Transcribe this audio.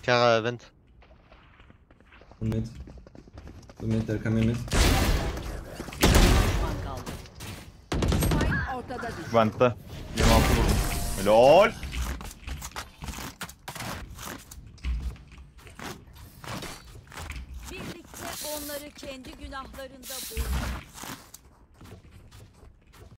Vent. Mid. Mid, they're coming mid. Düşman kaldı. Spike ortada düştü. Vent'te. 26 vurdum. Helal. Birlikte onları kendi günahlarında bul.